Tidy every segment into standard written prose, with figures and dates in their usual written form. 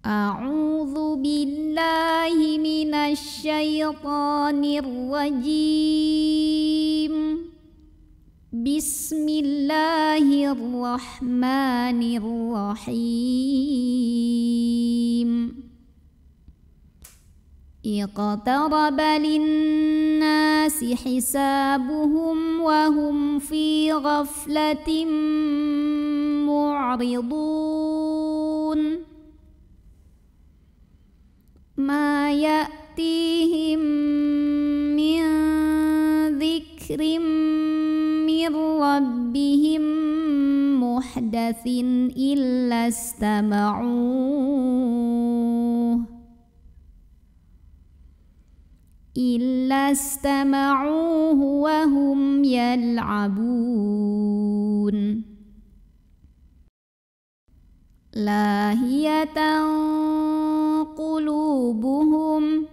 أعوذ بالله من الشيطان الرجيم. بسم الله الرحمن الرحيم. اقترب للناس حسابهم وهم في غفلة معرضون. ما يأتيهم من ذكر من ربهم محدث إلا استمعوه وهم يلعبون. لاهية قلوبهم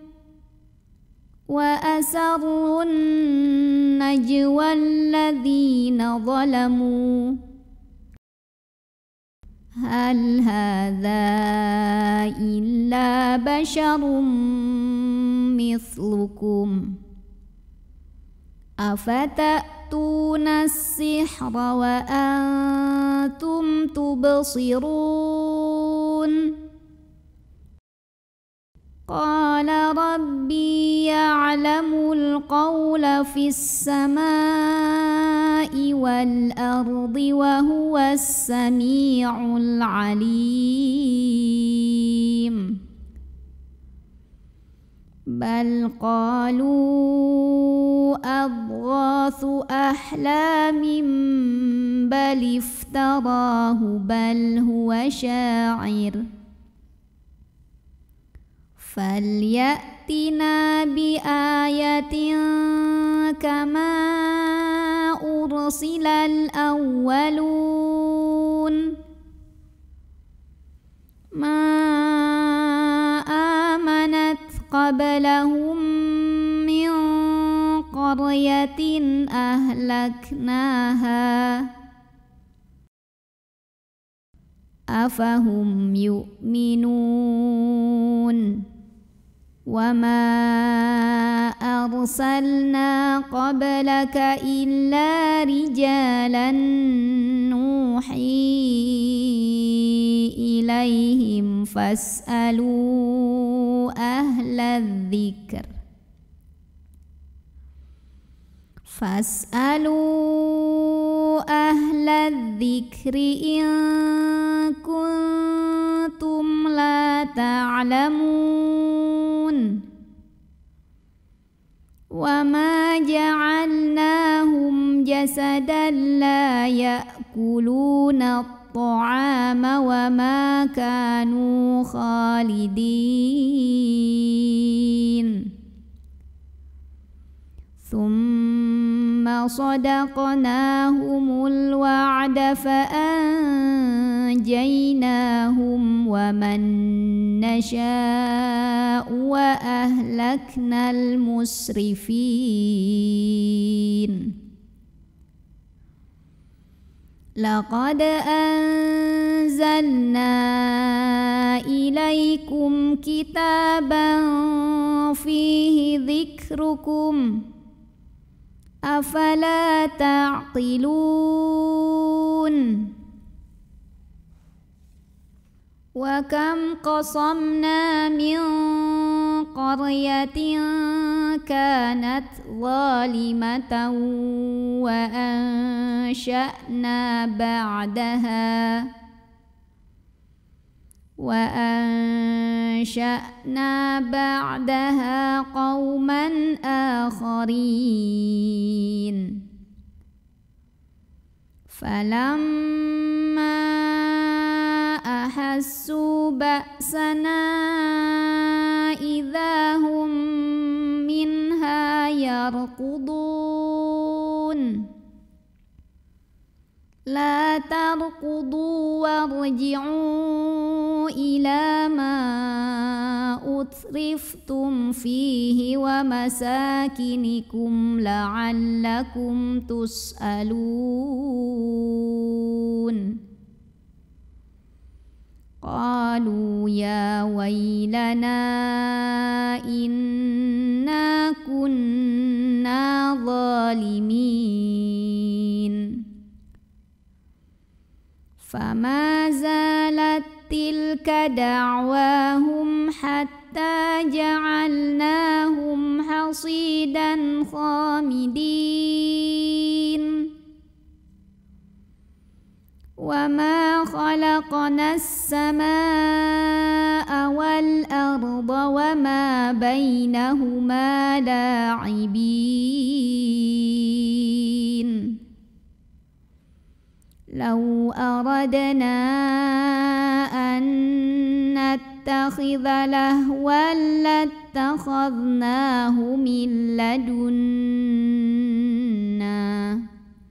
وأسروا النجوى الذين ظلموا هل هذا إلا بشر مثلكم أفتأتون السحر وأنتم تبصرون. قال ربي يعلم القول في السماء والأرض وهو السميع العليم. بل قالوا أضغاث أحلام بل افتراه بل هو شاعر فليأتنا بآية كما أرسل الأولون. ما آمنت قبلهم من قرية أهلكناها أفهم يؤمنون. وما أرسلنا قبلك إلا رجالا نوحي إليهم فاسألوا أهل الذكر إن كنتم لا تعلمون. وما جعلناهم جسدا لا يأكلون الطعام وما كانوا خالدين. ثم صدقناهم الوعد فأنجيناهم ومن نشاء وأهلكنا المسرفين. لقد أنزلنا إليكم كتابا فيه ذكركم أفلا تعقلون. وكم قصمنا من قرية كانت ظالمة وأنشأنا بعدها قوما آخرين. فلما أحسوا بأسنا إذا هم منها يركضون. لا تركضوا وارجعوا إلى ما أترفتم فيه ومساكنكم لعلكم تسألون. قالوا يا ويلنا إنا كنا ظالمين فما زالت تلك دعواهم حتى جعلناهم حصيدا خامدين وما خلقنا السماء والأرض وما بينهما لاعبين لو أردنا أن نتخذ لهوا لاتخذناه من لدنا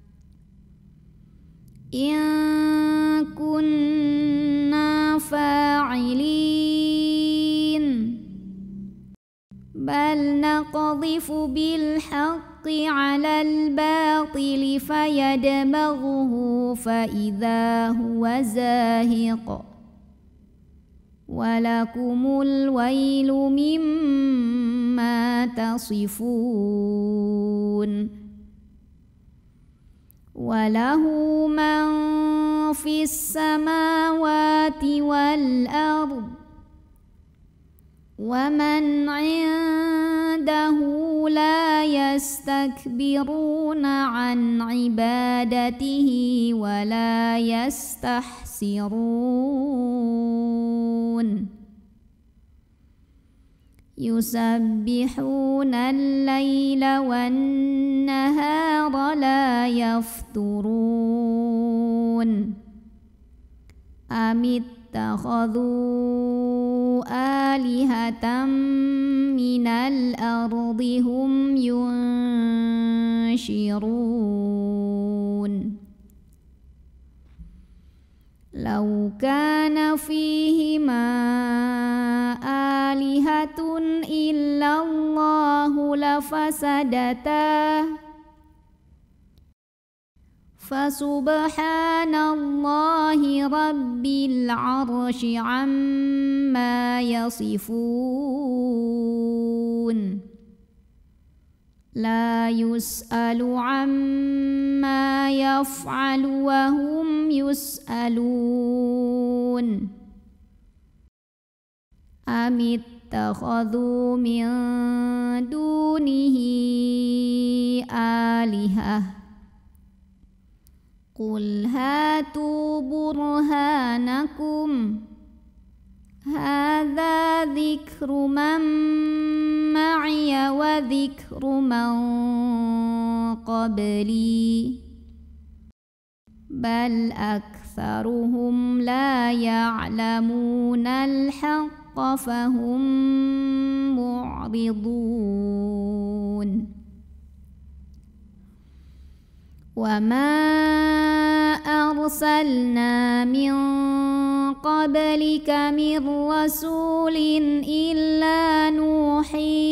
إن كنا فاعلين بل نقذف بالحق على الباطل فيدمغه فإذا هو زاهق ولكم الويل مما تصفون وله من في السماوات والأرض ومن عنده لا يستكبرون عن عبادته ولا يستحسرون يسبحون الليل والنهار لا يفترون أم اتخذوا آلهة من الأرض هم ينشرون لو كان فيهما آلهة إلا الله لفسدتا فسبحان الله رب العرش عما يصفون لا يسأل عما يفعل وهم يسألون أم اتخذوا من دونه آلهة قل هاتوا برهانكم هذا ذكر من معي وذكر من قبلي بل أكثرهم لا يعلمون الحق فهم معرضون وما أرسلنا من قبلك من رسول إلا نوحي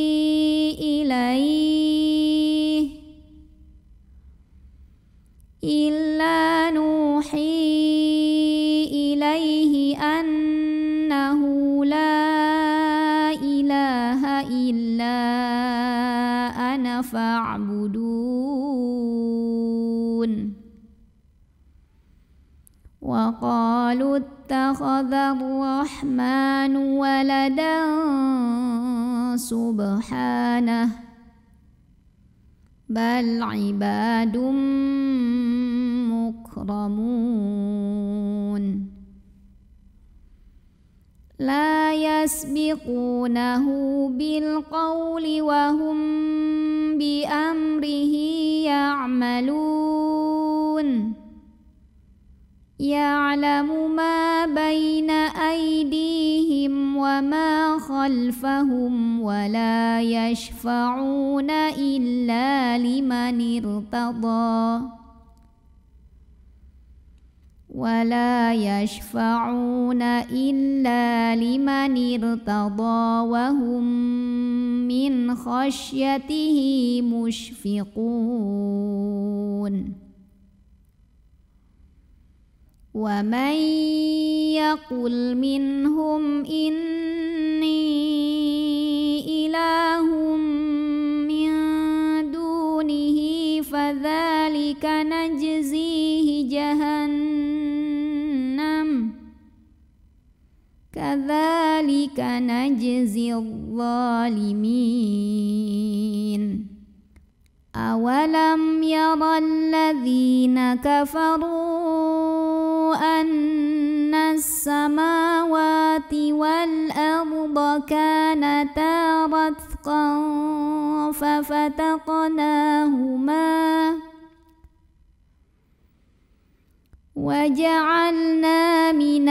إليه أنه لا إله إلا أنا فاعبدون وقالوا اتخذ الرحمن ولدا سبحانه بل عباد مكرمون لا يسبقونه بالقول وهم بأمره يعملون يعلم ما بين أيديهم وما خلفهم ولا يشفعون إلا لمن ارتضى وهم من خشيته مشفقون ومن يقل منهم إني إله من دونه فذلك نجزيه جهنم كذلك نجزي الظالمين أولم ير الذين كفروا أن السماوات والأرض كانتا رتقا ففتقناهما وجعلنا من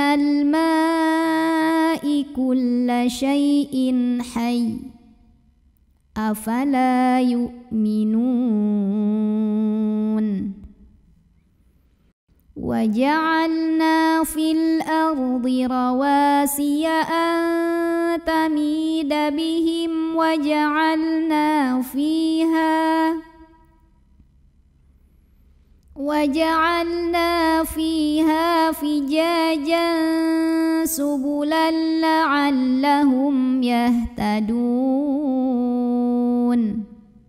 الماء كل شيء حي أفلا يؤمنون وجعلنا في الأرض رواسي أن تميد بهم وجعلنا فيها فجاجا سبلا لعلهم يهتدون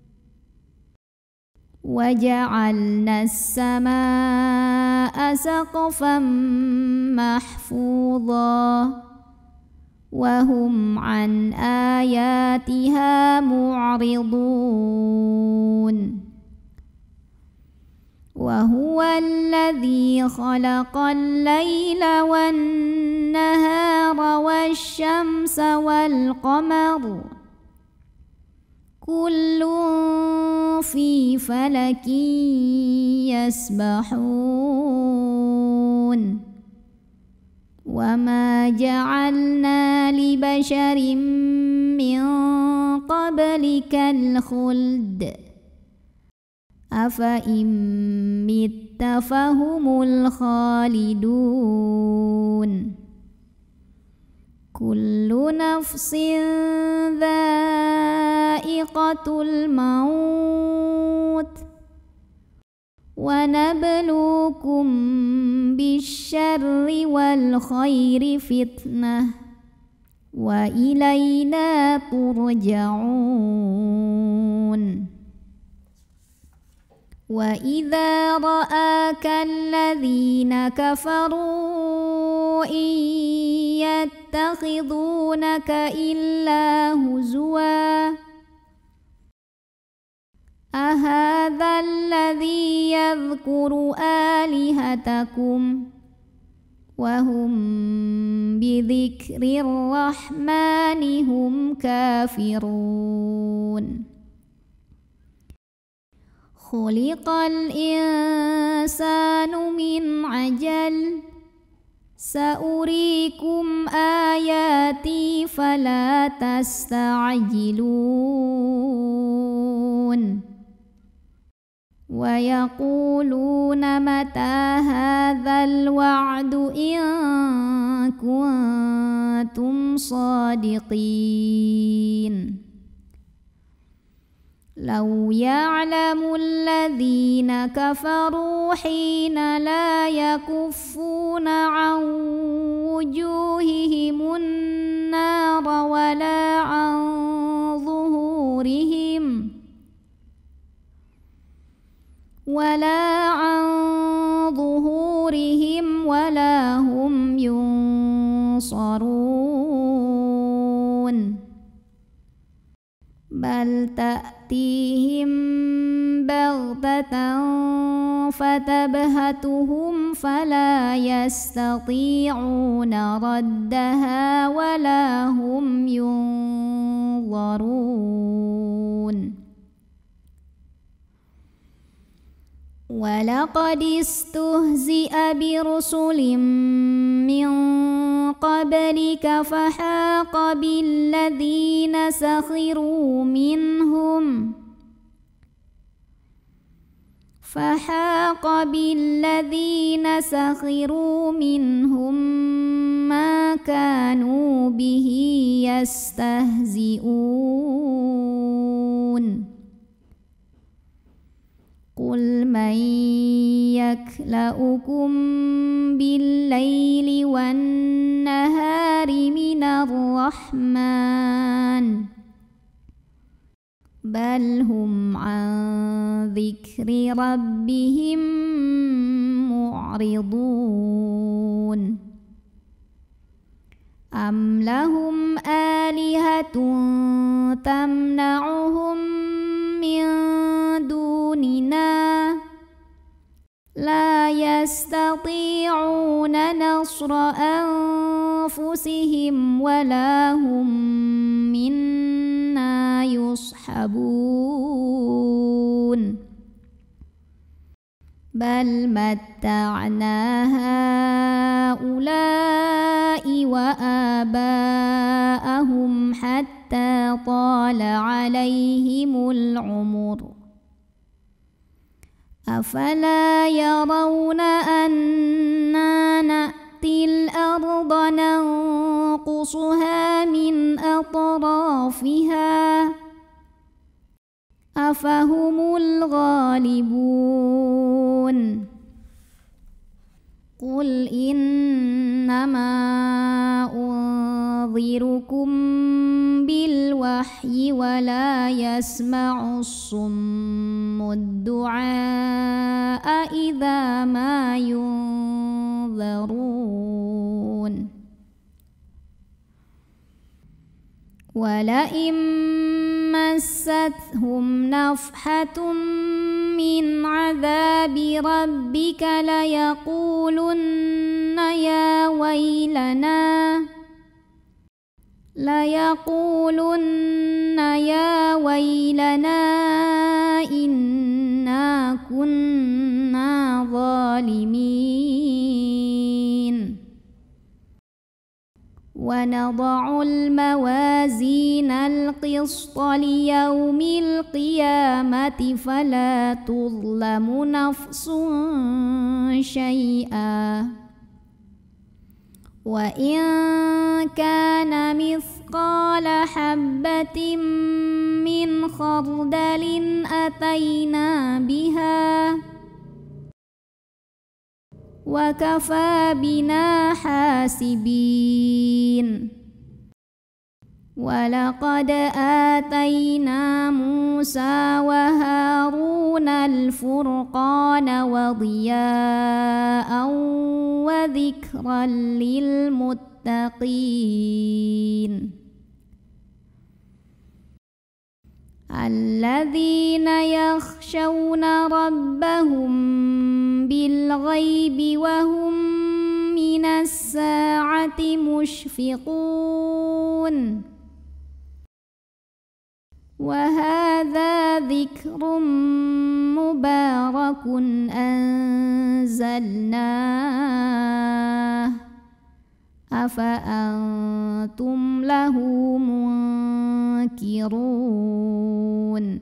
وجعلنا السماء سقفا محفوظا وهم عن آياتها معرضون وهو الذي خلق الليل والنهار والشمس والقمر كل في فلك يسبحون وما جعلنا لبشر من قبلك الخلد أفإن مت فهم الخالدون كل نفس ذائقة الموت ونبلوكم بالشر والخير فتنة وإلينا ترجعون وإذا رآك الذين كفروا إن يتخذونك إلا هزوا أهذا الذي يذكر آلهتكم وهم بذكر الرحمن هم كافرون خلق الإنسان من عجل سأريكم آياتي فلا تستعجلون ويقولون متى هذا الوعد إن كنتم صادقين لو يعلم الذين كفروا حين لا يكفون عن وجوههم النار ولا عن ظهورهم ولا هم ينصرون بل تأتيهم بغتة فتبهتهم فلا يستطيعون ردها ولا هم ينظرون ولقد استهزئ برسل من قبلك فحاق بالذين سخروا منهم ما كانوا به يستهزئون قل من يكلؤكم بالليل والنهار من الرحمن بل هم عن ذكر ربهم معرضون أم لهم آلهة تمنعهم من دوننا لا يستطيعون نصر أنفسهم ولا هم منا يصحبون بل متعنا هؤلاء وآباءهم حتى طال عليهم العمر أفلا يرون أنا نأتي الأرض ننقصها من أطرافها أفهم الغالبون قل إنما أنذركم بالوحي ولا يسمع الصم الدعاء إذا ما ينذرون ولئن مستهم نفحة من عذاب ربك ليقولن يا ويلنا إنا كنا ظالمين ونضع الموازين القسط ليوم القيامة فلا تظلم نفس شيئا وإن كان مثقال حبة من خردل أتينا بها وكفى بنا حاسبين ولقد آتينا موسى وهارون الفرقان وضياء وذكرا للمتقين الذين يخشون ربهم بالغيب وهم من الساعة مشفقون وهذا ذكر مبارك أنزلناه أفأنتم له منكرون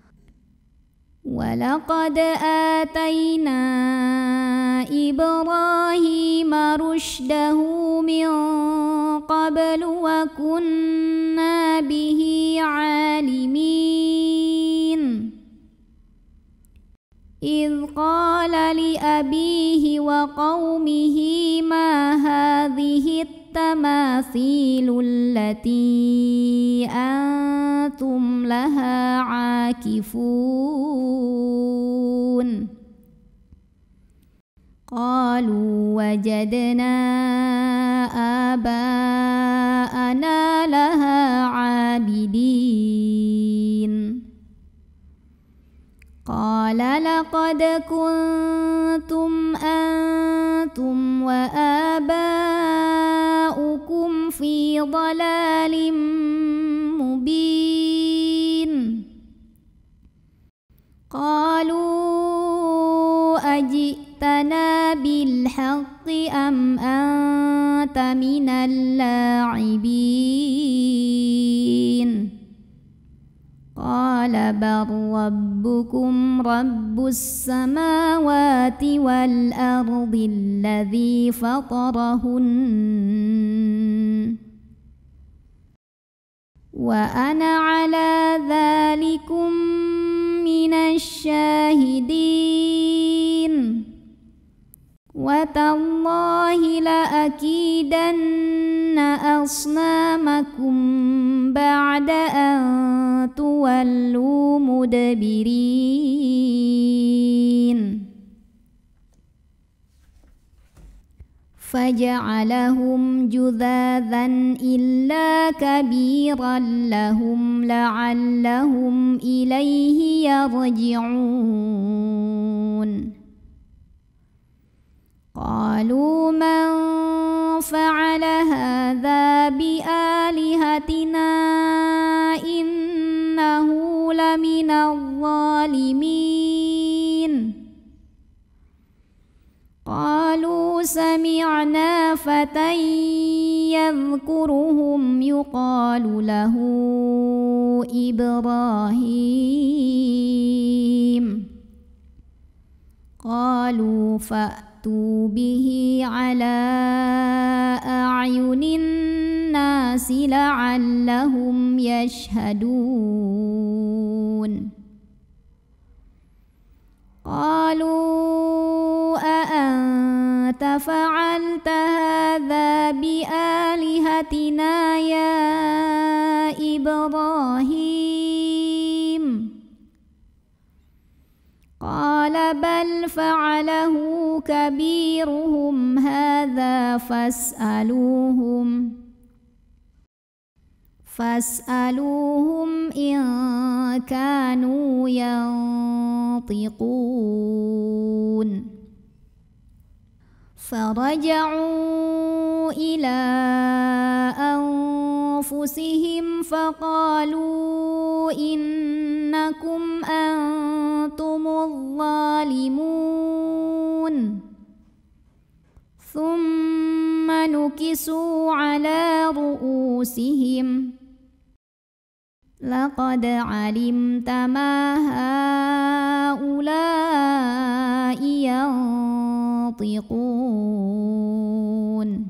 ولقد آتينا إبراهيم رشده من قبل وكنا به عالمين إذ قال لأبيه وقومه ما هذه التماثيل التي أنتم لها عاكفون قالوا وجدنا آباءنا لها عابدين قال لقد كنتم أنتم وآباؤكم في ضلال مبين قالوا أجئتنا بالحق أم أنت من اللاعبين قال بل ربكم رب السماوات والأرض الذي فطرهن وأنا على ذلكم من الشاهدين وتالله لأكيدن أصنامكم بعد أن تولوا مدبرين فجعلهم جذاذا إلا كبيرا لهم لعلهم إليه يرجعون قالوا من فعل هذا بآلهتنا إنه لمن الظالمين قالوا سمعنا فتى يذكرهم يقال له إبراهيم قالوا فأتوا به على أعين الناس لعلهم يشهدون قالوا أأنت فعلت هذا بآلهتنا يا إبراهيم قال بل فعله كبيرهم هذا فاسألوهم إن كانوا ينطقون فرجعوا إلى أنفسهم فقالوا إنكم أنتم الظالمون ثم نكسوا على رؤوسهم لقد علمت ما هؤلاء ينطقون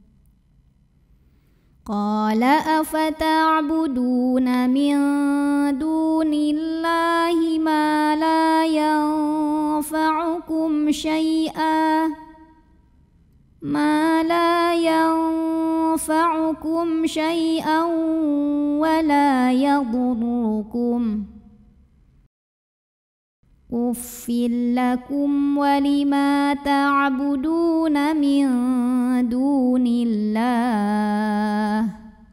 قال أفتعبدون من دون الله ما لا ينفعكم شيئا ولا يضركم أف لكم ولما تعبدون من دون الله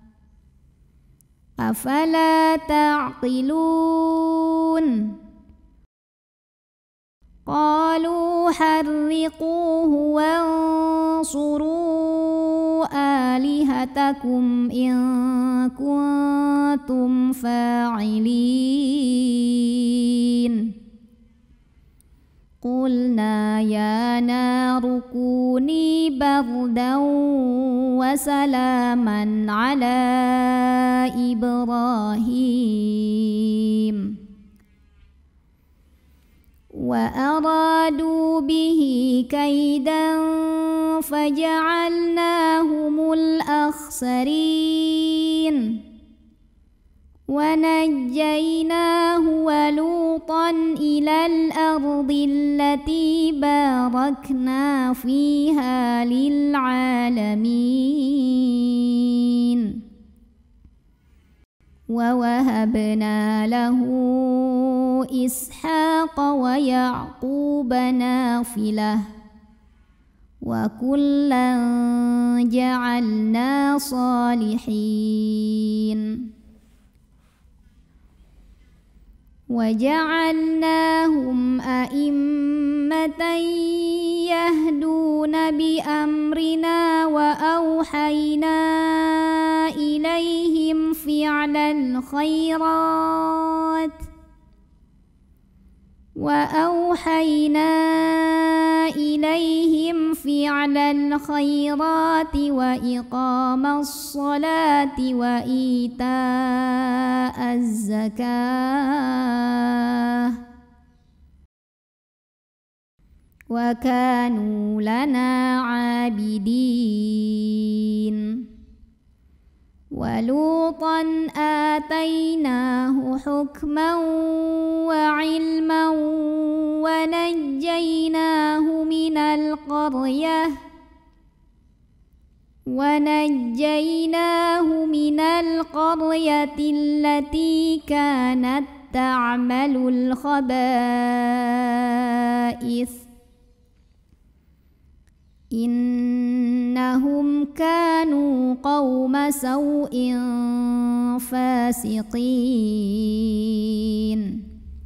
أفلا تعقلون قالوا حرقوه وانصروا آلهتكم إن كنتم فاعلين قلنا يا نار كوني بردا وسلاما على إبراهيم وأرادوا به كيدا فجعلناهم الأخسرين ونجيناه ولوطا إلى الأرض التي باركنا فيها للعالمين ووهبنا له إسحاق ويعقوب نافلة وكلا جعلنا صالحين وجعلناهم أئمة يهدون بأمرنا وأوحينا إليهم فعل الخيرات وإقام الصلاة وإيتاء الزكاة وكانوا لنا عابدين ولوطا آتيناه حكما وعلما ونجيناه من القرية التي كانت تعمل الخبائث إنهم كانوا قوم سوء فاسقين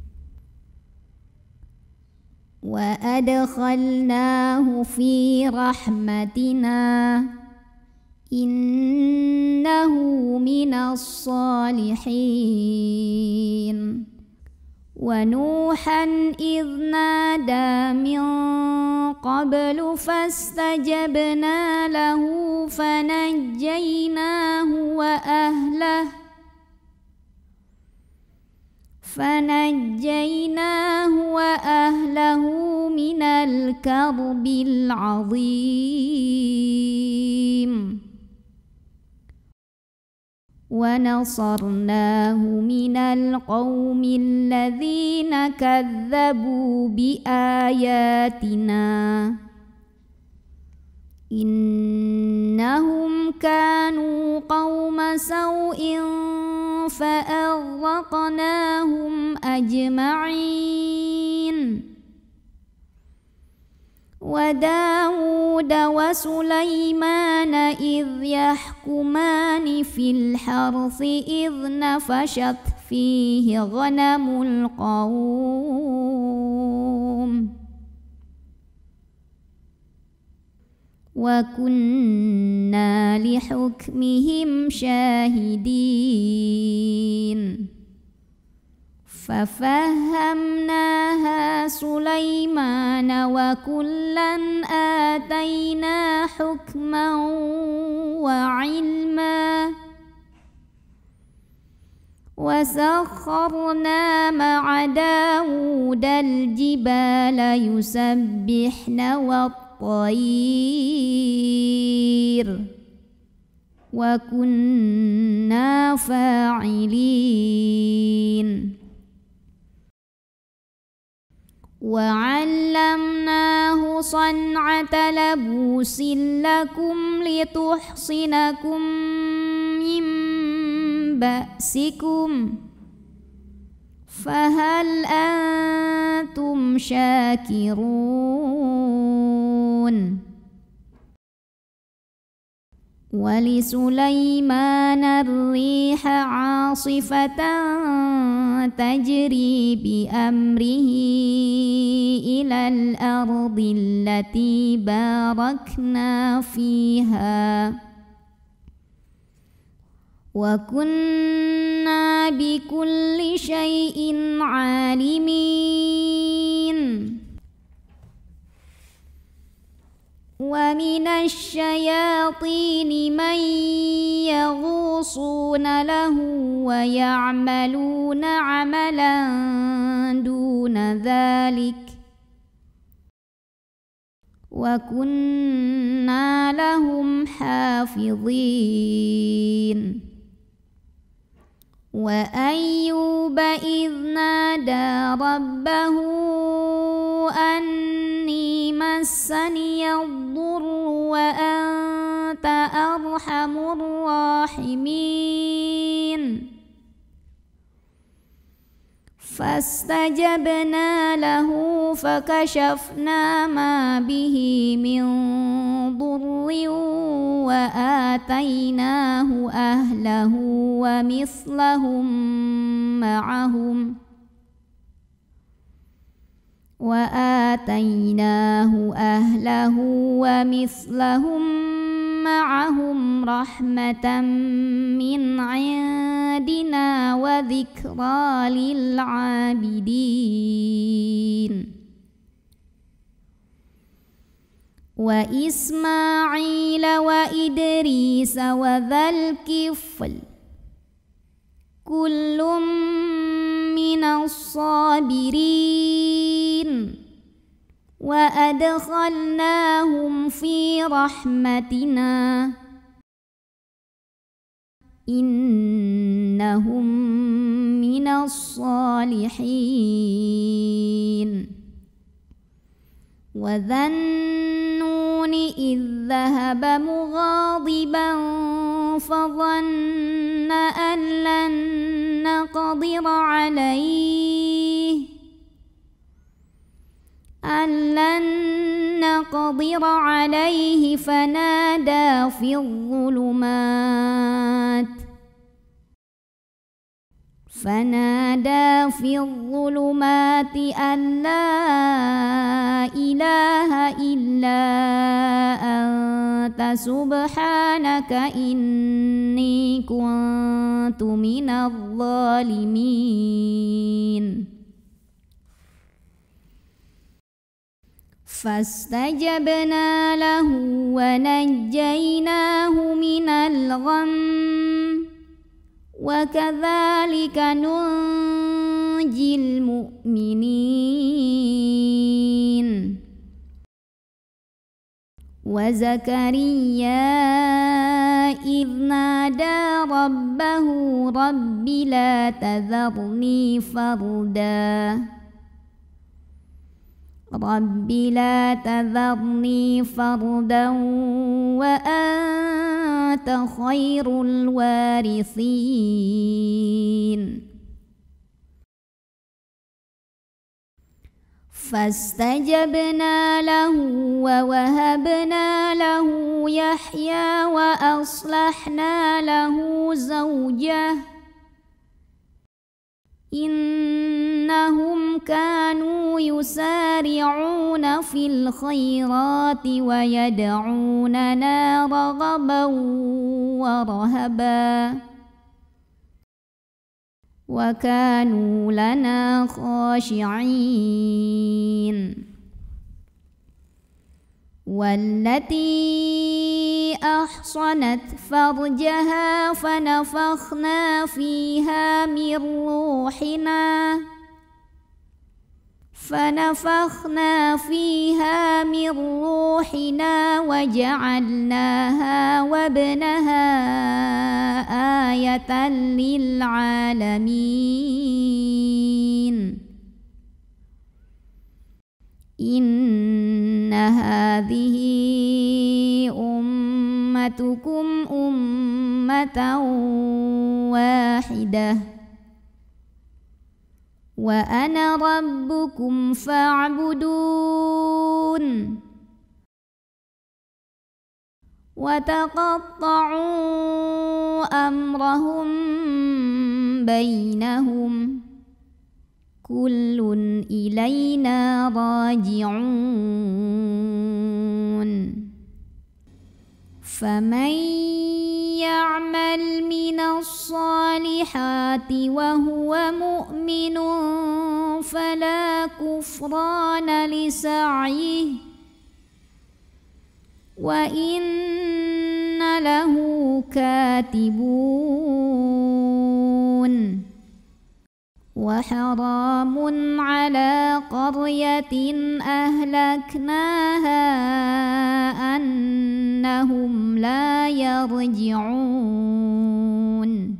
وأدخلناه في رحمتنا إنه من الصالحين ونوحا إذ نادى من قبل فاستجبنا له فنجيناه وأهله من الكرب العظيم ونصرناه من القوم الذين كذبوا بآياتنا إنهم كانوا قوم سوء فأغرقناهم أجمعين وداود وسليمان إذ يحكمان في الحرث إذ نفشت فيه غنم القوم وكنا لحكمهم شاهدين ففهمناها سليمان وكلا آتينا حكما وعلما وسخرنا مع داود الجبال يسبحن والطير وكنا فاعلين وعلمناه صنعة لبوس لكم لتحصنكم من بأسكم فهل أنتم شاكرون ولسليمان الريح عاصفة تجري بأمره إلى الأرض التي باركنا فيها وكنا بكل شيء عالمين ومن الشياطين من يغوصون له ويعملون عملا دون ذلك وكنا لهم حافظين وأيوب إذ نادى ربه أني مسني الضر وأنت أرحم الراحمين فاستجبنا له فكشفنا ما به من ضر وآتيناه أهله ومثلهم معهم رحمة من عندنا وذكرى للعابدين وإسماعيل وإدريس وذا الكفل كل من الصابرين وأدخلناهم في رحمتنا إنهم من الصالحين وذا النون إذ ذهب مغاضبا فظن أن لن نقدر عليه فنادى في الظلمات أن لا إله إلا أنت سبحانك إني كنت من الظالمين فاستجبنا له ونجيناه من الغم وكذلك ننجي المؤمنين وزكريا إذ نادى ربه رب لا تذرني فردا وأنت خير الوارثين فاستجبنا له ووهبنا له يحيى وأصلحنا له زوجه إنهم كانوا يسارعون في الخيرات ويدعوننا رغبا ورهبا وكانوا لنا خاشعين والتي أحصنت فرجها فنفخنا فيها من روحنا وجعلناها وابنها آية للعالمين إن هذه أمتكم أمة واحدة وأنا ربكم فاعبدون وتقطعوا أمرهم بينهم كل إلينا راجعون فمن يعمل من الصالحات وهو مؤمن فلا كفران لسعيه وإن له كاتبون وحرام على قرية أهلكناها أنهم لا يرجعون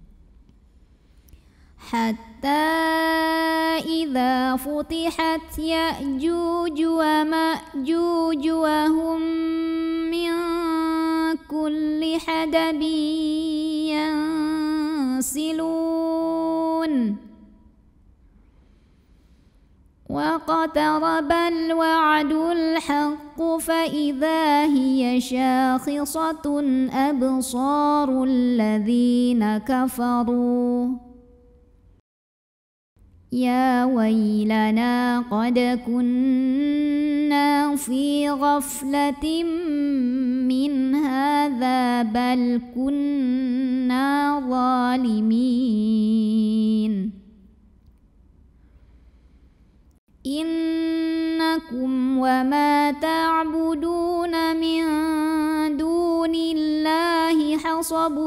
حتى إذا فتحت يأجوج ومأجوج وهم من كل حدب ينسلون واقترب الوعد الحق فإذا هي شاخصة أبصار الذين كفروا يا ويلنا قد كنا في غفلة من هذا بل كنا ظالمين إنكم وما تعبدون من دون الله حصب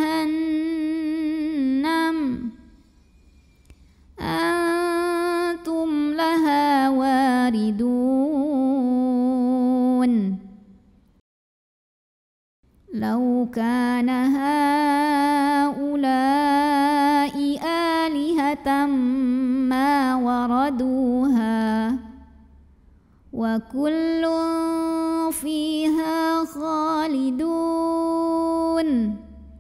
جهنم أنتم لها واردون لو كان هؤلاء وكل فيها خالدون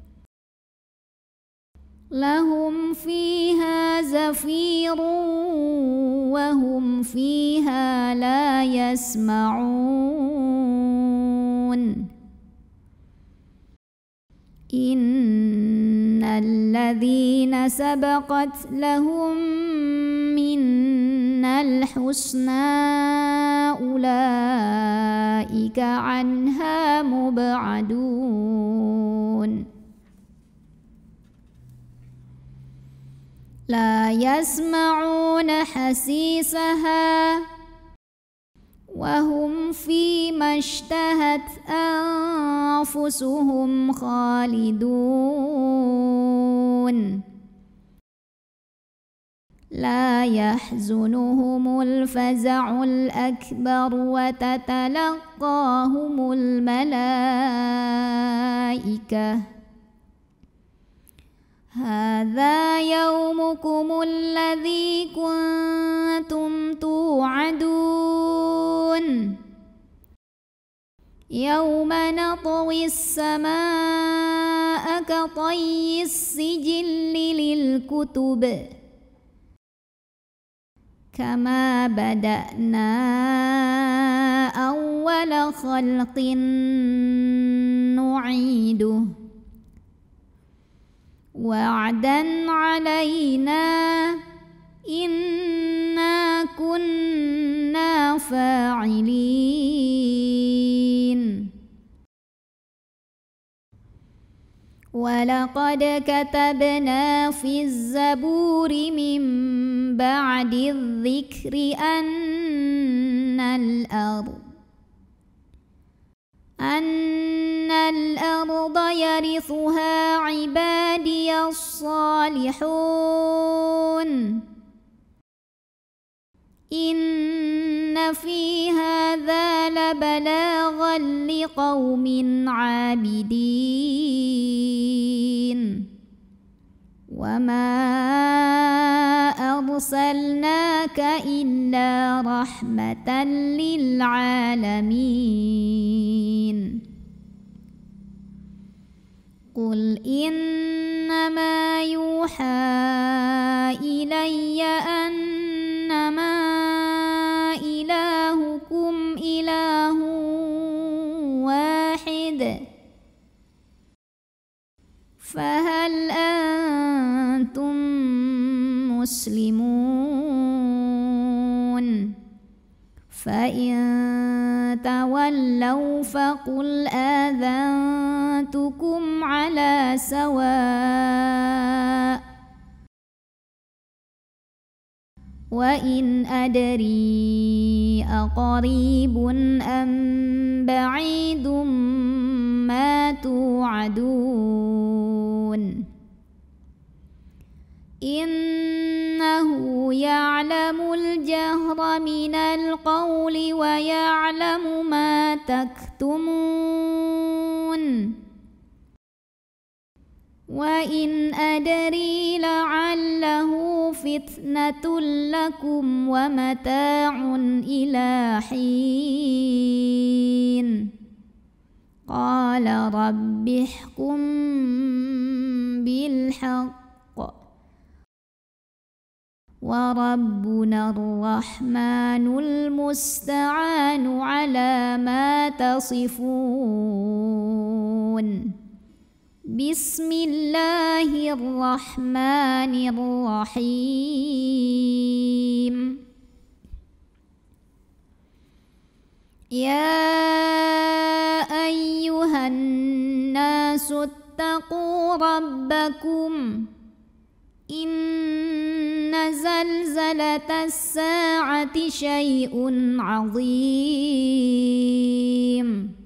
لهم فيها زفير وهم فيها لا يسمعون إن الذين سبقت لهم منا الحسنى أولئك عنها مبعدون لا يسمعون حسيسها وهم فيما اشتهت أنفسهم خالدون لا يحزنهم الفزع الأكبر وتتلقاهم الملائكة هذا يومكم الذي كنتم توعدون يوم نطوي السماء كطي السجل للكتب كما بدأنا أول خلق نعيده وعدا علينا إنا كنا فاعلين ولقد كتبنا في الزبور من بعد الذكر أن الأرض يرثها عبادي الصالحون إن في هذا لبلاغا لقوم عابدين وما أرسلناك إلا رحمة للعالمين قل إنما يوحى إلي أنما إلهكم إله واحد فهل أنتم مسلمون فإن تولوا فقل آذنتكم على سواء وإن أدري أقريب أم بعيد ما توعدون إنه يعلم الجهر من القول ويعلم ما تكتمون وإن أدري لعله فتنة لكم ومتاع إلى حين قال رب احكم بالحق وربنا الرحمن المستعان على ما تصفون بسم الله الرحمن الرحيم يا أيها الناس اتقوا ربكم إن زلزلة الساعة شيء عظيم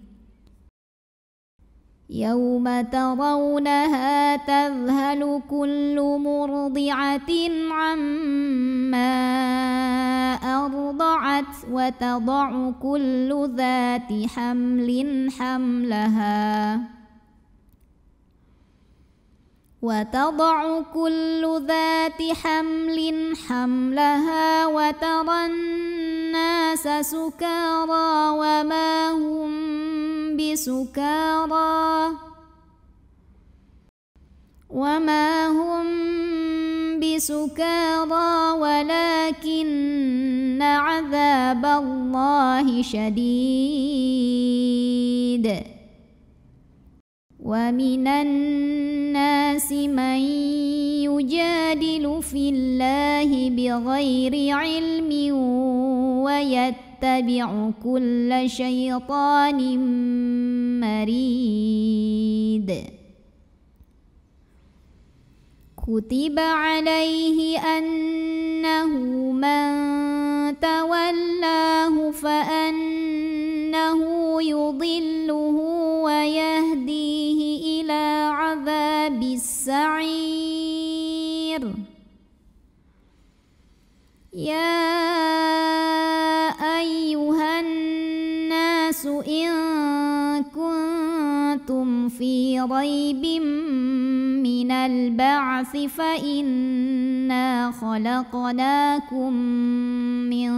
يوم ترونها تذهل كل مرضعة عما أرضعت وتضع كل ذات حمل حملها وترى الناس سكارى وما هم بسكارى ولكن عذاب الله شديد. ومن الناس من يجادل في الله بغير علم ويتبع كل شيطان مريد. كتب عليه أنه من تولاه فأنه يضله ويهديه إلى عذاب السعير. يا أيها الناس إن كنتم في ريب من البعث فإنا خلقناكم من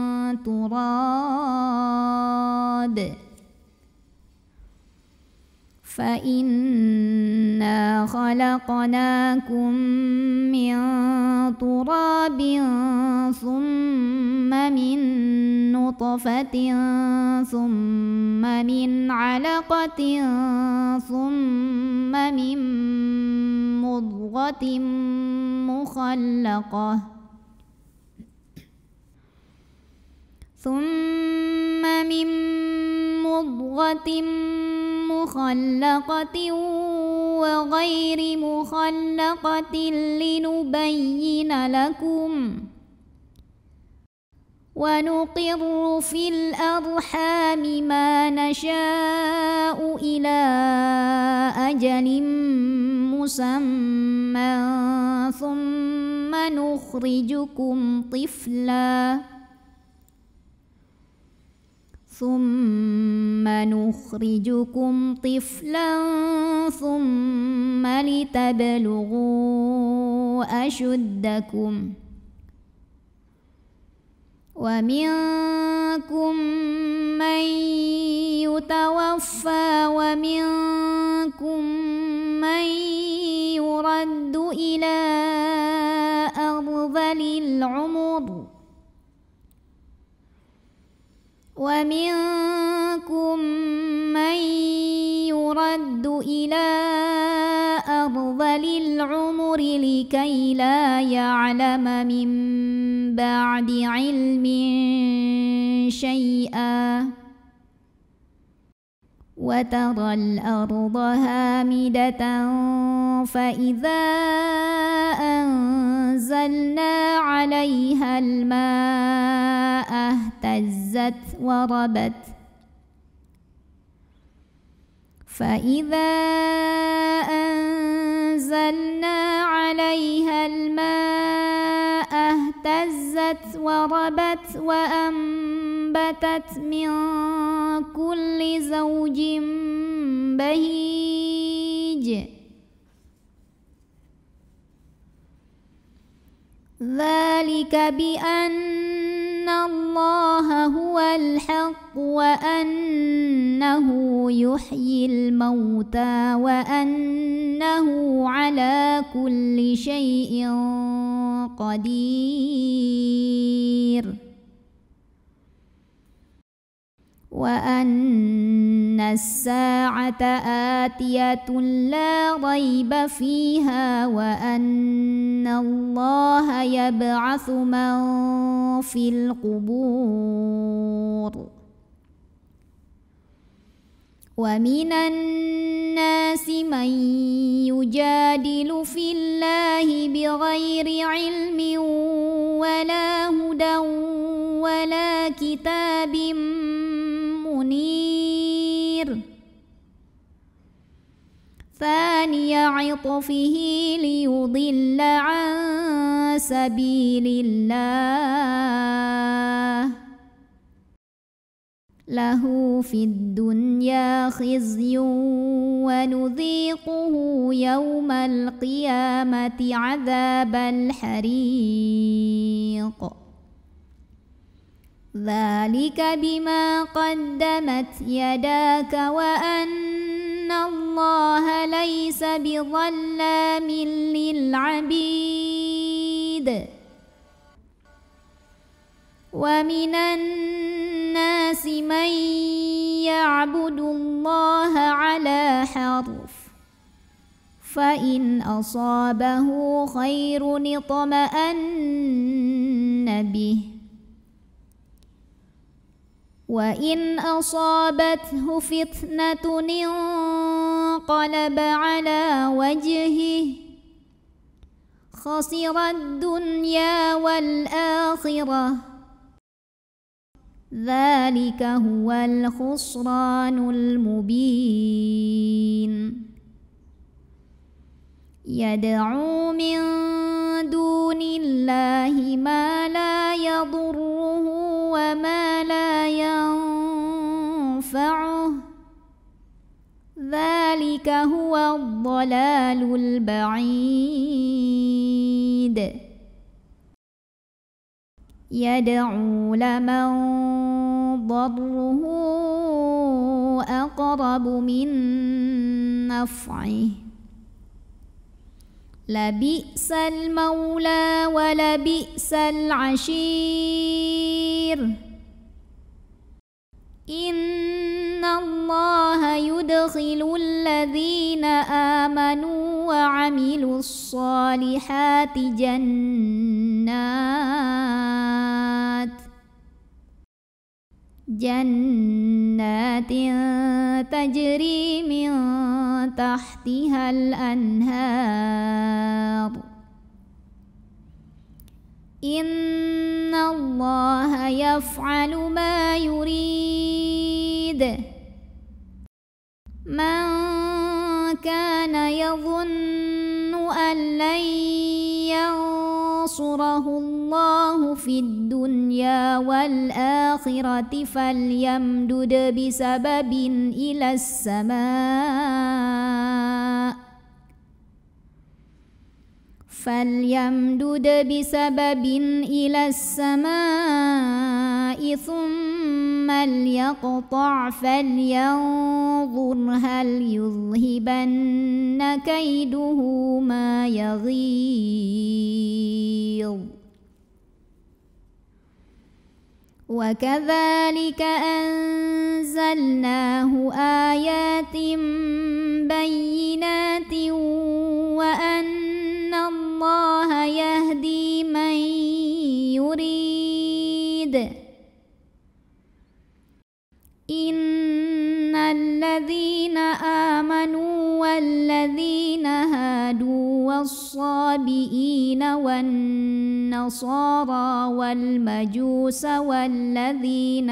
تراب ثم من نطفة ثم من علقة ثم من مضغة مخلقة وغير مخلقة لنبين لكم. ونقر في الأرحام ما نشاء إلى أجل مسمى ثم نخرجكم طفلا ثم لتبلغوا أشدكم. ومنكم من يتوفى ومنكم من يرد إلى أرذل العمر لكي لا يعلم من بعد علم شيئا. وترى الأرض هامدة فإذا أنزلنا عليها الماء اهتزت وربت وأنبتت من كل زوج بهيج. ذلك بأن الله هو الحق وأنه يحيي الموتى وأنه على كل شيء قدير. وأن الساعة آتية لا ريب فيها وأن الله يبعث من في القبور. ومن الناس من يجادل في الله بغير علم ولا هدى ولا كتاب منير. ثاني عطفه ليضل عن سبيل الله له في الدنيا خزي ونذيقه يوم القيامة عذاب الحريق. ذلك بما قدمت يداك وأن الله ليس بظلام للعبيد ومن الناس من يعبد الله على حرف فإن أصابه خير اطمأن به وإن أصابته فتنة انقلب على وجهه خسر الدنيا والآخرة ذلك هو الخسران المبين يدعو من دون الله ما لا يضره وما لا ينفعه ذلك هو الضلال البعيد يدعو لمن ضره أقرب من نفعه لبئس المولى ولبئس العشير إن الله يدخل الذين آمنوا وعملوا الصالحات جنات تجري من تحتها الأنهار إن الله يفعل ما يريد من كان يظن أن لن ينصره الله في الدنيا والآخرة فليمدد بسبب إلى السماء ثم ليقطع فلينظر هل يذهبن كيده ما يغيظ وكذلك أنزلناه آيات بينات وأن الله يهدي من يريد إن الذين آمنوا والذين هادوا والصابئين والنصارى والمجوس والذين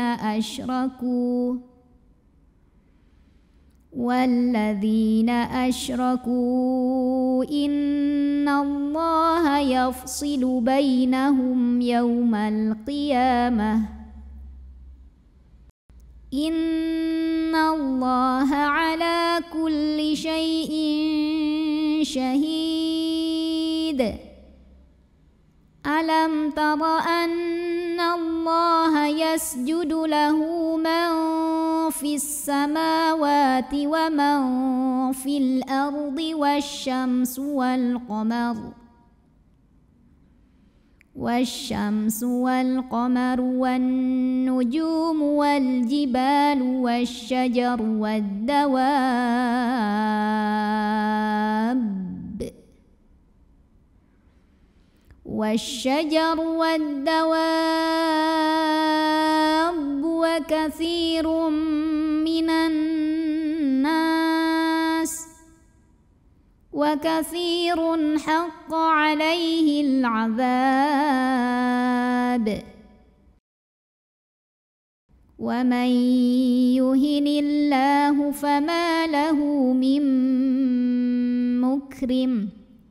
أشركوا إن الله يفصل بينهم يوم القيامة إن الله على كل شيء شهيد ألم تر أن الله يسجد له من في السماوات ومن في الأرض والشمس والقمر والنجوم والجبال والشجر والدواب وكثير من الناس وكثير حق عليه العذاب ومن يهن الله فما له من مكرم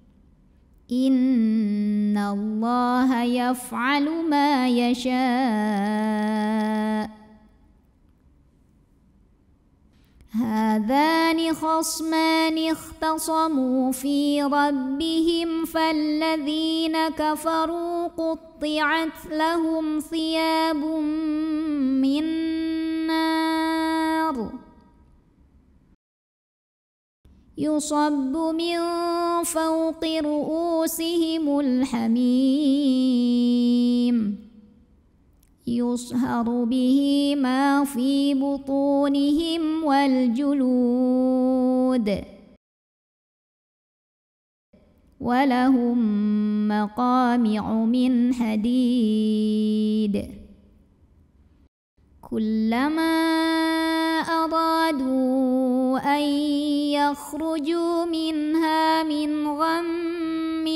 إن الله يفعل ما يشاء هذان خصمان اختصموا في ربهم فالذين كفروا قطعت لهم ثياب من نار يصب من فوق رؤوسهم الحميم يصهر به ما في بطونهم والجلود ولهم مقامع من حديد كلما أرادوا أن يخرجوا منها من غم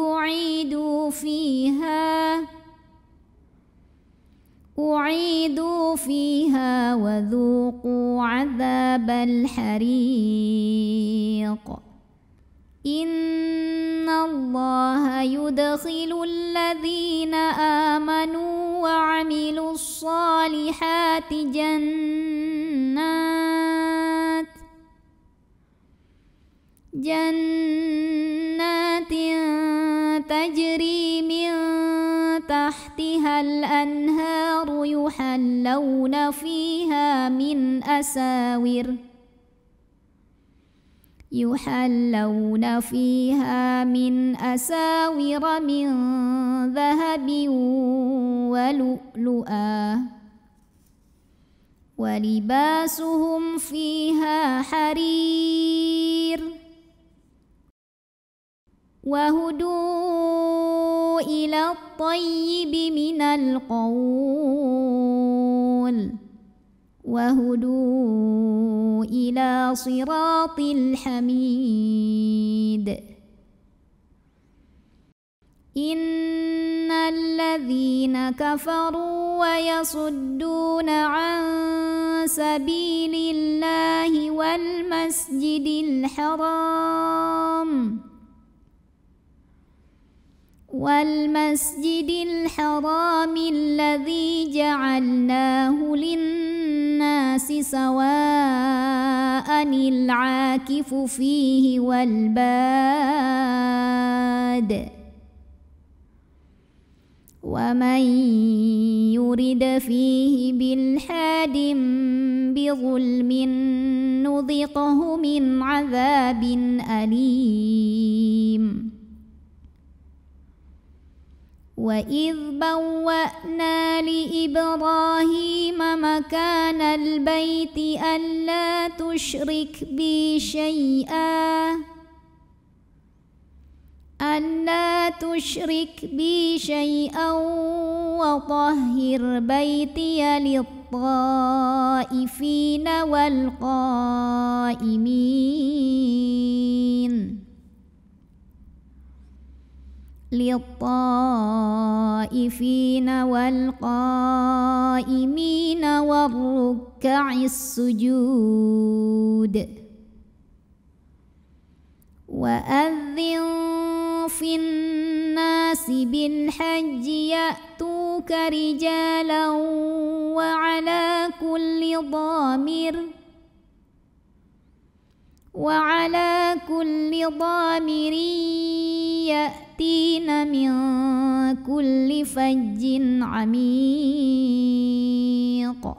أعيدوا فيها وذوقوا عذاب الحريق إن الله يدخل الذين آمنوا وعملوا الصالحات جنات تجري من تحتها الأنهار يحلون فيها من أساور من ذهب ولؤلؤا ولباسهم فيها حرير وهدوا إلى الطيب من القول وهدوا إلى صراط الحميد إن الذين كفروا ويصدون عن سبيل الله والمسجد الحرام الذي جعلناه للناس سواء العاكف فيه والباد ومن يرد فيه بإلحاد بظلم نذقه من عذاب أليم وإذ بوأنا لإبراهيم مكان البيت ألا تشرك بي شيئا وطهر بيتي للطائفين والقائمين والركع السجود وأذن في الناس بالحج يأتوك رجالا وعلى كل ضامر يأتين من كل فج عميق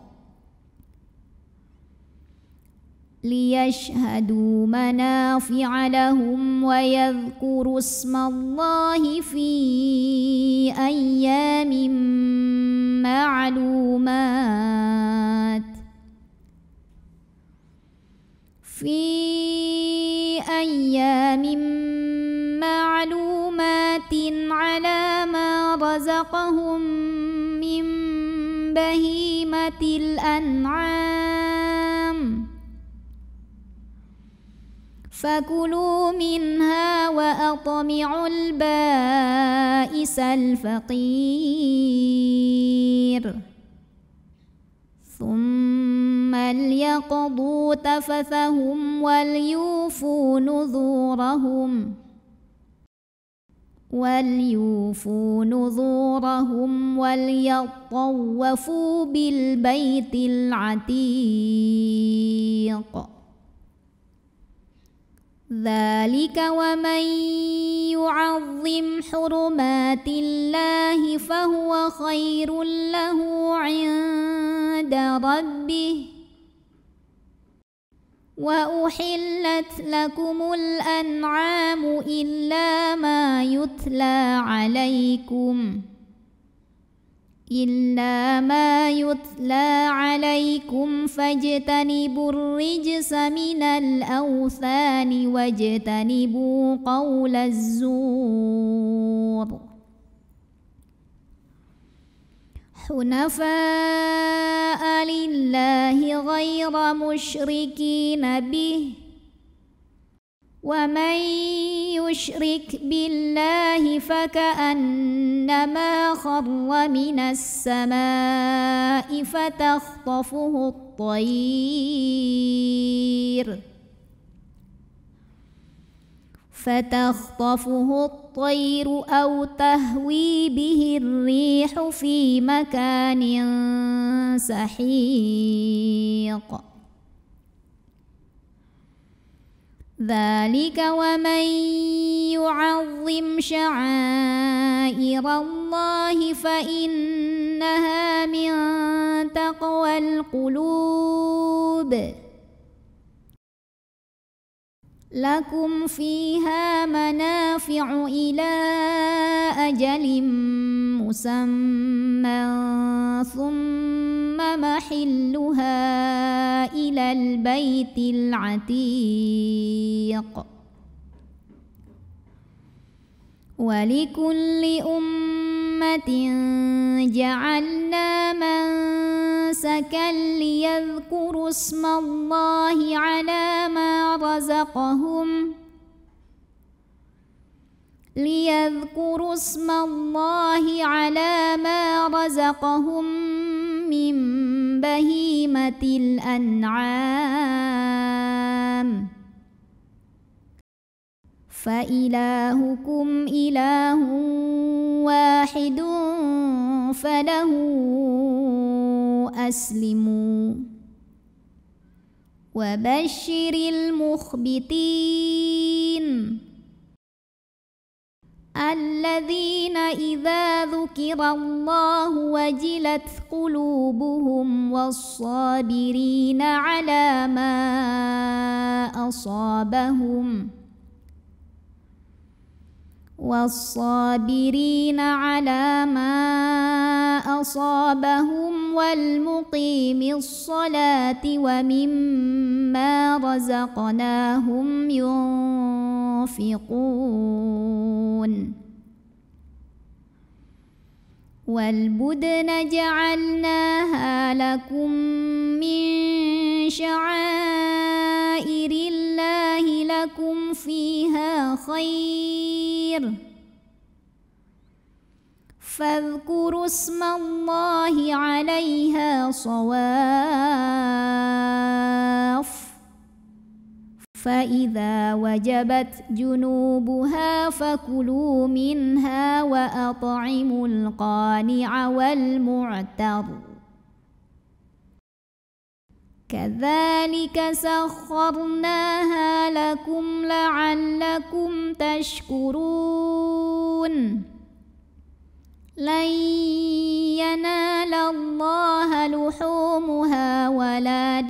ليشهدوا منافع لهم ويذكروا اسم الله في أيام معلومات على ما رزقهم من بهيمة الأنعام فكلوا منها وأطعموا البائس الفقير ثم ليقضوا تفثهم وليوفوا نذورهم وليوفوا نذورهم وليطوفوا بالبيت العتيق. ذلك ومن يعظم حرمات الله فهو خير له عند ربه. وأحلت لكم الأنعام إلا ما يتلى عليكم فاجتنبوا الرجس من الأوثان واجتنبوا قول الزور. حنفاء لله غير مشركين به، ومن يشرك بالله فكأنما خر من السماء فتخطفه الطير أو تهوي به الريح في مكان سحيق. ذلك ومن يعظم شعائر الله فإنها من تقوى القلوب. لكم فيها منافع إلى أجل مسمى ثم محلها إلى البيت العتيق. ولكل أمة جعلنا منسكا ليذكروا اسم الله على ما رزقهم من بهيمة الأنعام. فإلهكم إله واحد فله أسلموا. وبشر المخبتين الذين إذا ذكر الله وجلت قلوبهم والصابرين على ما أصابهم والمقيم الصلاة ومما رزقناهم ينفقون. والبدن جعلناها لكم من شعائر الله لكم فيها خير فاذكروا اسم الله عليها صواف. فإذا وجبت جنوبها فكلوا منها وأطعموا القانع والمعتر. كذلك سخرناها لكم لعلكم تشكرون. لن ينال الله لحومها ولا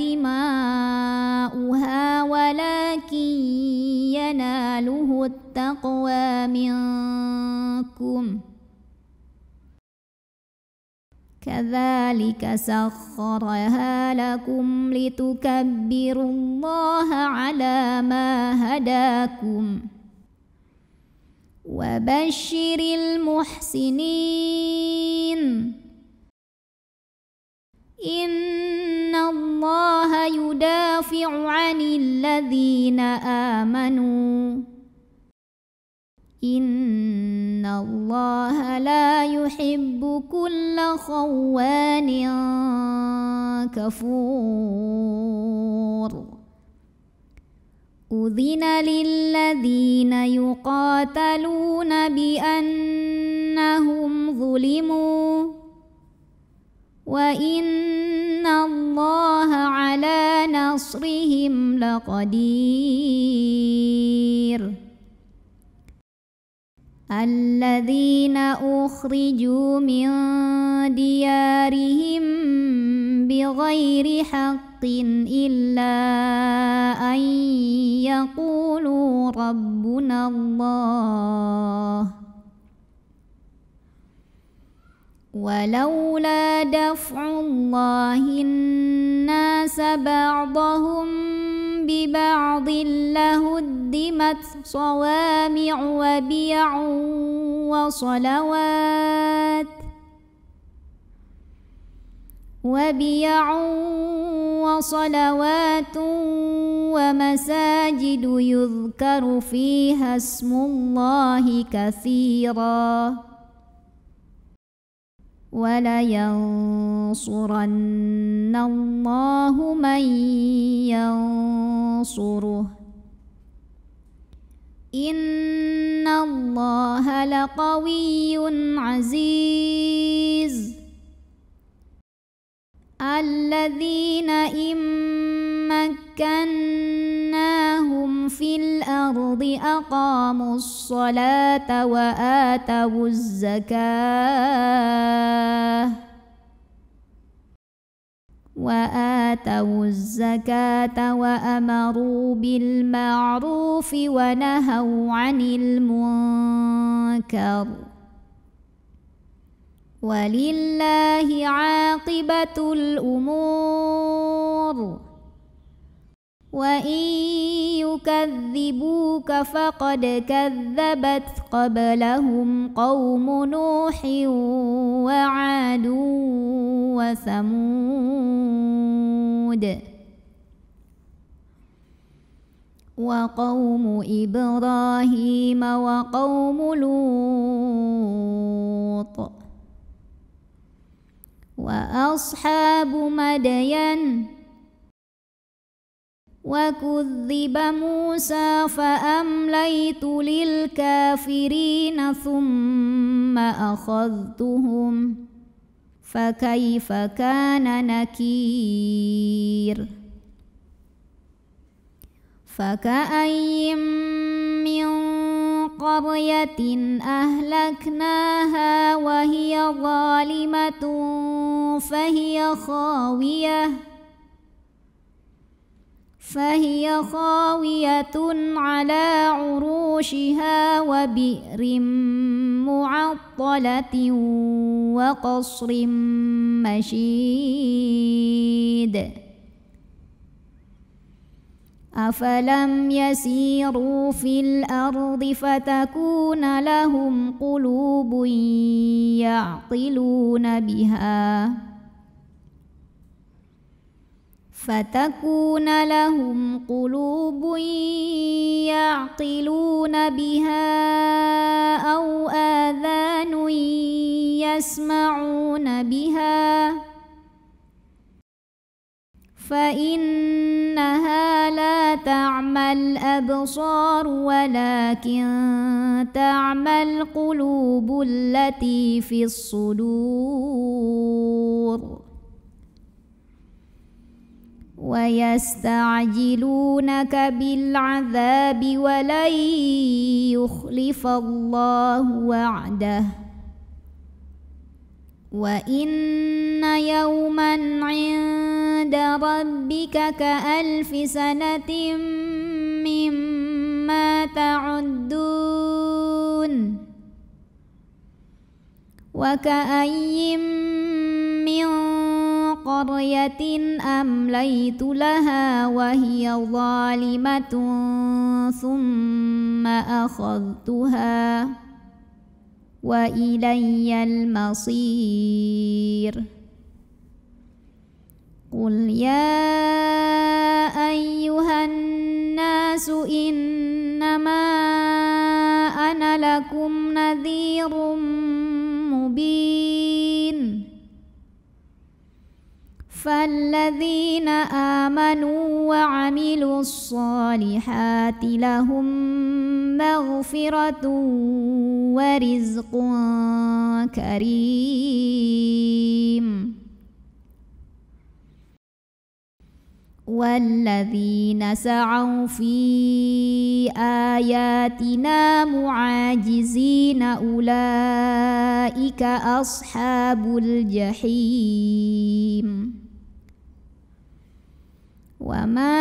دماؤها ولكن يناله التقوى منكم. كذلك سخرها لكم لتكبروا الله على ما هداكم. وبشر المحسنين إن الله يدافع عن الذين آمنوا إن الله لا يحب كل خوان كفور. أذن للذين يقاتلون بأنهم ظلموا وإن الله على نصرهم لقدير الذين أخرجوا من ديارهم بغير حق إلا أن يقولوا ربنا الله ولولا دفع الله الناس بعضهم ببعض لهدمت صوامع وبيع وصلوات ومساجد يذكر فيها اسم الله كثيرا ولينصرن الله من ينصره إن الله لقوي عزيز الذين إن مكناهم في الأرض أقاموا الصلاة وآتوا الزكاة وأمروا بالمعروف ونهوا عن المنكر ولله عاقبة الأمور وإن يكذبوك فقد كذبت قبلهم قوم نوح وعاد وثمود وقوم إبراهيم وقوم لوط وأصحاب مدين وكذب موسى فأمليت للكافرين ثم أخذتهم فكيف كان نكير فكأي من قرية أهلكناها وهي ظالمة فهي خاوية على عروشها وبئر معطلة وقصر مشيد أفلم يسيروا في الأرض فتكون لهم قلوب يعقلون بها أو آذان يسمعون بها فإنها لا تعمى الأبصار ولكن تعمى القلوب التي في الصدور ويستعجلونك بالعذاب ولن يخلف الله وعده وإن يوما عند ربك كألف سنة مما تعدون وكأي من قرية أمليت لها وهي ظالمة ثم أخذتها وإلي المصير قل يا أيها الناس إنما أنا لكم نذير مبين فالذين آمنوا وعملوا الصالحات لهم مغفرة ورزق كريم. والذين سعوا في آياتنا معاجزين أولئك أصحاب الجحيم. وما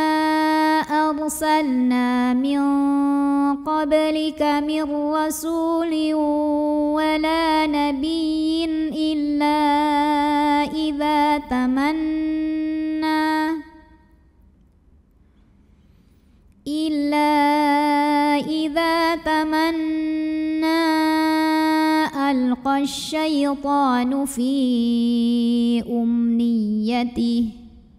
أرسلنا من قبلك من رسول ولا نبي إلا إذا تمنى ألقى الشيطان في أمنيته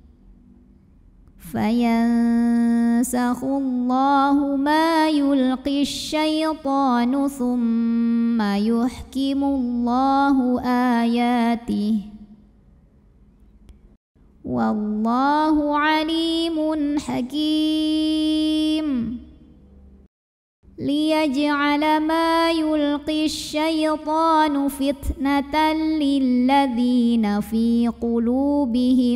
فينسخ الله ما يلقي الشيطان ثم يحكم الله آياته والله عليم حكيم. ليجعل ما يلقي الشيطان فتنة للذين في قلوبهم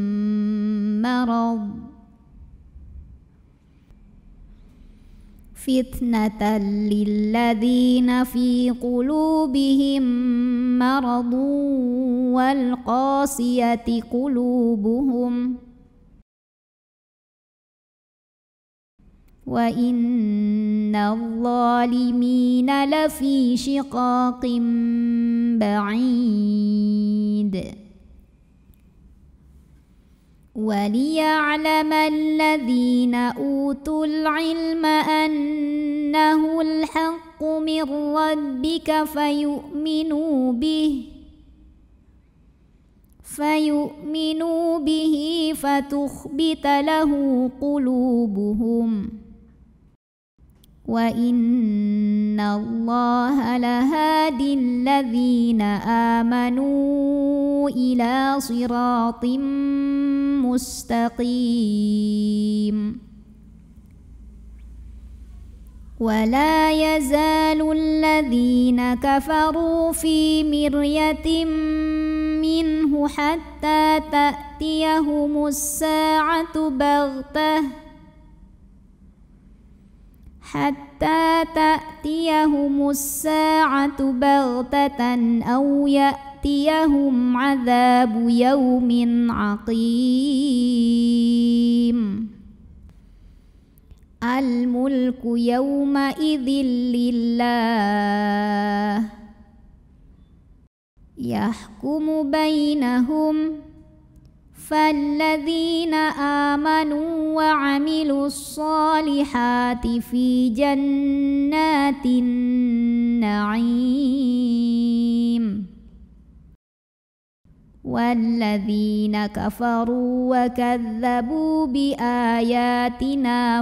مرض والقاسية قلوبهم وإن الظالمين لفي شقاق بعيد. وليعلم الذين أوتوا العلم أنه الحق من ربك فيؤمنوا به فتخبت له قلوبهم وإن الله لهادي الذين آمنوا إلى صراط مستقيم. ولا يزال الذين كفروا في مرية منه حتى تأتيهم الساعة بغتة أو يأتيهم عذاب يوم عقيم. الملك يومئذ لله يحكم بينهم فالذين آمنوا وعملوا الصالحات في جنات النعيم والذين كفروا وكذبوا بآياتنا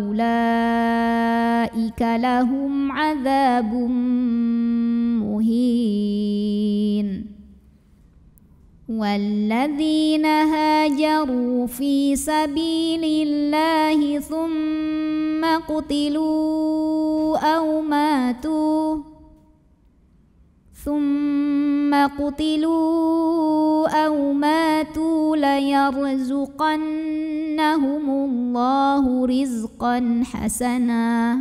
فأولئك لهم عذاب مهين. والذين هاجروا في سبيل الله ثم قتلوا أو ماتوا ليرزقنهم الله رزقا حسنا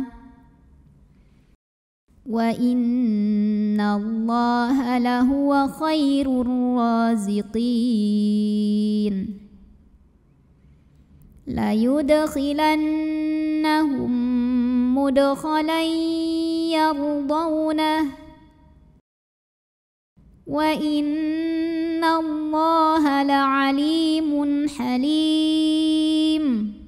وإن الله لهو خير الرازقين. ليدخلنهم مدخلا يرضونه وإن الله لعليم حليم.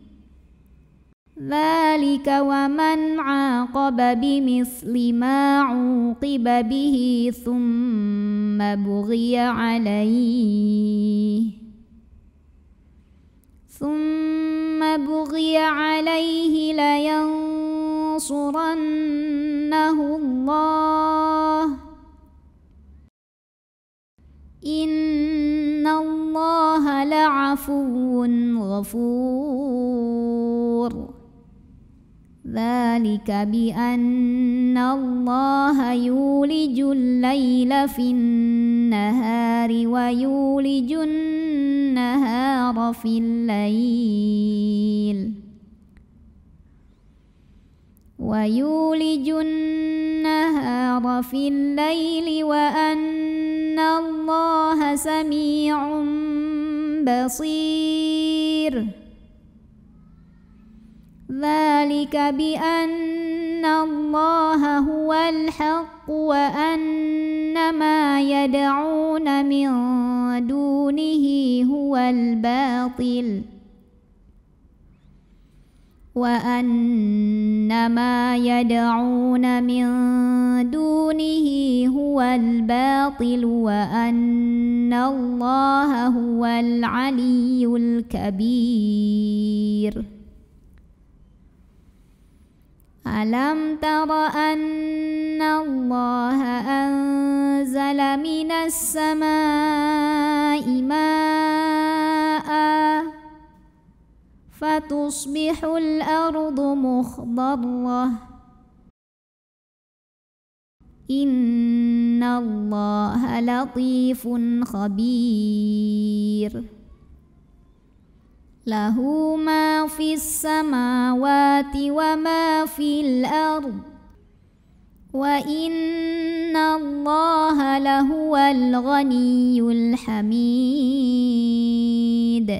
ذلك ومن عاقب بمثل ما عوقب به ثم بغي عليه لينصرنه الله إن الله لعفو غفور ذلك بأن الله يولج الليل في النهار ويولج النهار في الليل وأن الله سميع بصير ذلك بأن الله هو الحق وأن ما يدعون من دونه هو الباطل وأن الله هو العلي الكبير ألم تر أن الله أنزل من السماء ماء فتصبح الأرض مخضرة إن الله لطيف خبير له ما في السماوات وما في الأرض وإن الله لهو الغني الحميد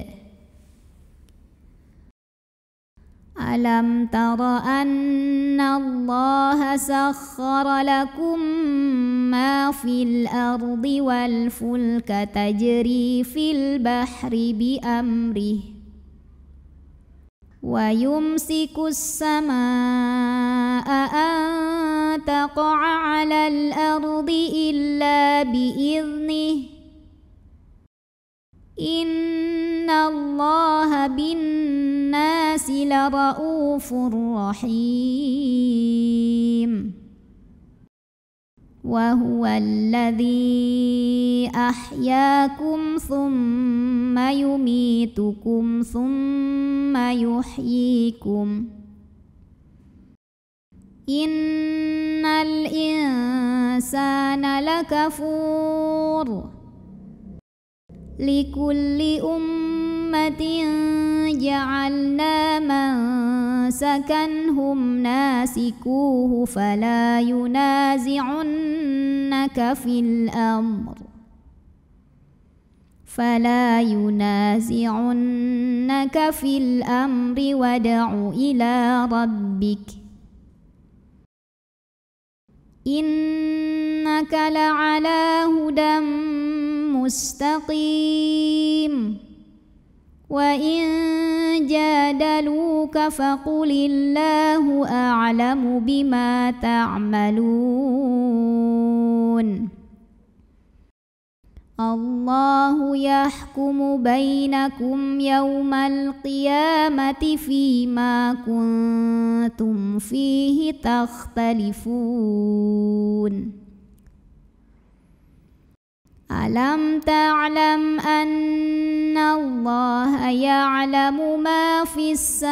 ألم تر أن الله سخر لكم ما في الأرض والفلك تجري في البحر بأمره ويمسك السماء أن تقع على الأرض إلا بإذنه إن الله بالناس لرؤوف رحيم وهو الذي أحياكم ثم يميتكم ثم يحييكم إن الإنسان لكفور لكل أمة جعلنا منسكا هم ناسكوه فلا ينازعنك في الأمر وادع إلى ربك إنك لعلى هدى مستقيم وإن جادلوك فقل الله أعلم بما تعملون الله يحكم بينكم يوم القيامة فيما كنتم فيه تختلفون ألم تعلم أن الله يعلم ما في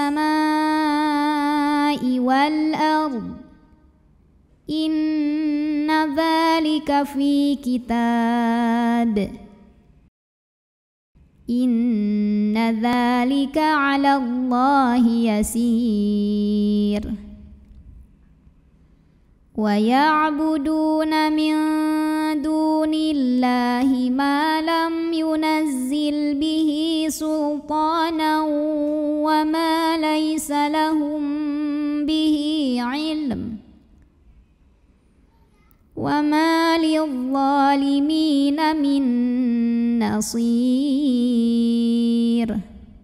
السماء والأرض إن ذلك في كتاب إن ذلك على الله يسير ويعبدون من دون الله ما لم ينزل به سلطانا وما ليس لهم به علم وما للظالمين من نصير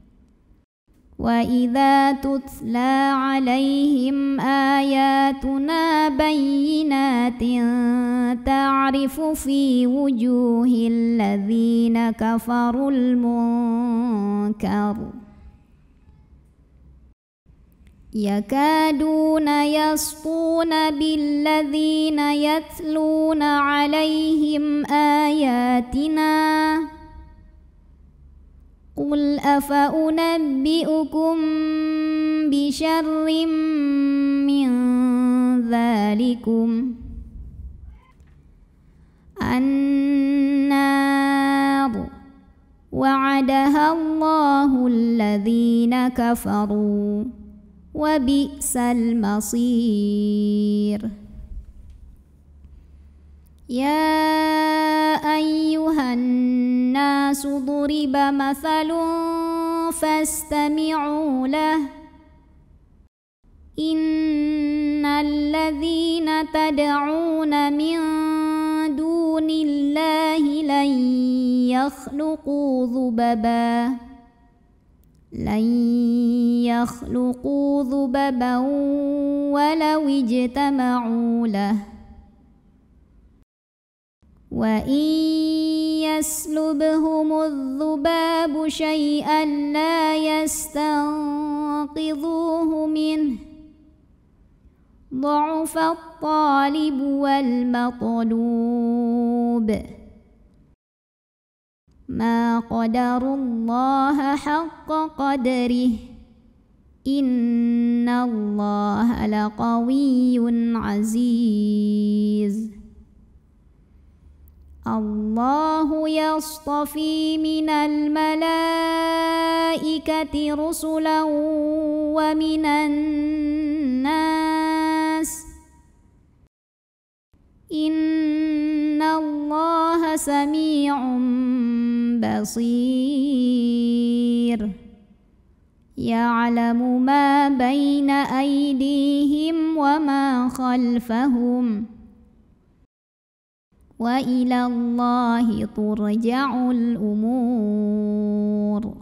وإذا تتلى عليهم آياتنا بينات تعرف في وجوه الذين كفروا المنكر يكادون يسطون بالذين يتلون عليهم آياتنا قل أفأنبئكم بشر من ذلكم النار وعدها الله الذين كفروا وبئس المصير. يا أيها الناس ضرب مثل فاستمعوا له إن الذين تدعون من دون الله لن يخلقوا ذببا ولو اجتمعوا له وإن يسلبهم الذباب شيئا لا يستنقذوه منه ضعف الطالب والمطلوب ما قدروا الله حق قدره إن الله لقوي عزيز. الله يصطفي من الملائكة رسلا ومن الناس إن الله سميع بصير يعلم ما بين أيديهم وما خلفهم وإلى الله ترجع الأمور.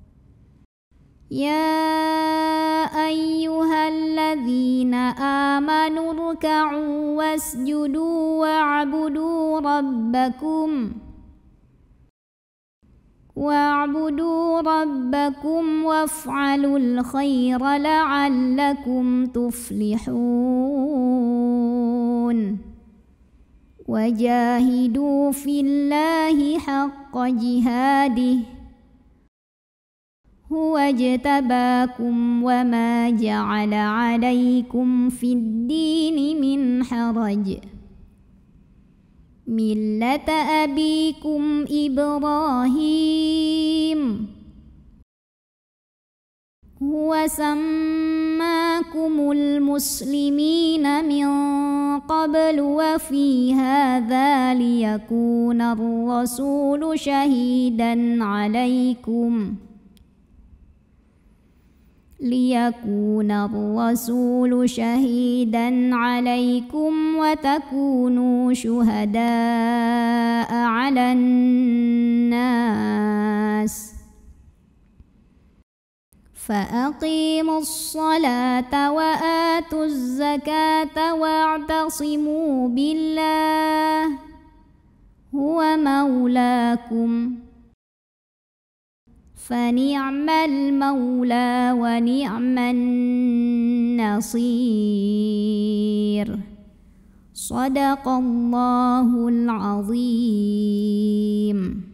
يا أيها الذين آمنوا اركعوا واسجدوا واعبدوا ربكم وافعلوا الخير لعلكم تفلحون وجاهدوا في الله حق جهاده هو اجتباكم وما جعل عليكم في الدين من حرج ملة أبيكم إبراهيم هو سماكم المسلمين من قبل وفي هذا ليكون الرسول شهيدا عليكم وتكونوا شهداء على الناس فأقيموا الصلاة وآتوا الزكاة واعتصموا بالله هو مولاكم فنعم المولى ونعم النصير. صدق الله العظيم.